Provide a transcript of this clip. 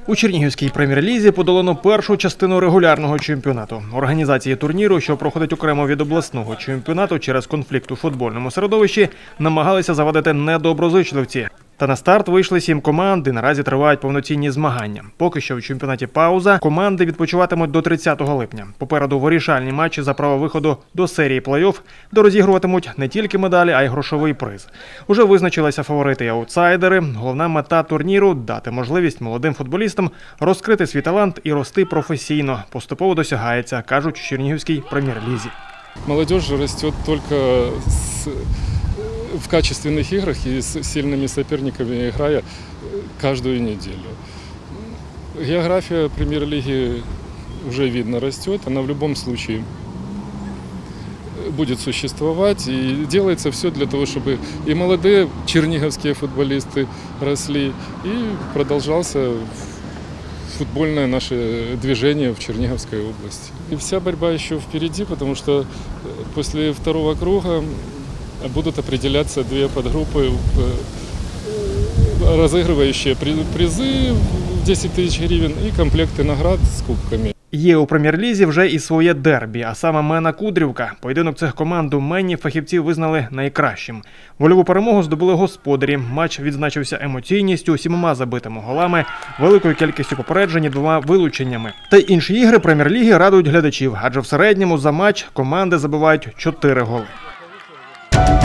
У Чернігівській прем'єр-лізі подолано першу частину регулярного чемпіонату. Організації турніру, що проходить окремо від обласного чемпіонату через конфлікт у футбольному середовищі, намагалися завадити недоброзичливці. Та на старт вийшли 7 команд і наразі тривають повноцінні змагання. Поки що в чемпіонаті пауза, команди відпочиватимуть до 30 липня. Попереду вирішальні матчі за право виходу до серії плей-офф, де розігруватимуть не тільки медалі, а й грошовий приз. Уже визначилися фаворити і аутсайдери. Головна мета турніру – дати можливість молодим футболістам розкрити свій талант і рости професійно. Поступово досягається, кажуть у Чернігівській прем'єр-лізі. Молодежь растет только в качественных играх и с сильными соперниками, играя каждую неделю. География премьер-лиги уже видно растет, она в любом случае будет существовать. И делается все для того, чтобы и молодые черниговские футболисты росли, и продолжался футбольное наше движение в Черниговской области. И вся борьба еще впереди, потому что после второго круга будут определяться две подгруппы, разыгрывающие призы в 10 тысяч гривен и комплекты наград с кубками. Є у прем'єр-лізі вже і своє дербі, а саме Мена-Кудрівка. Поєдинок цих команд у Мені фахівці визнали найкращим. Вольову перемогу здобули господарі. Матч відзначився емоційністю, 7 забитими голами, великою кількістю попереджень і 2 вилученнями. Та й інші ігри прем'єр-ліги радують глядачів, адже в середньому за матч команди забивають 4 голи.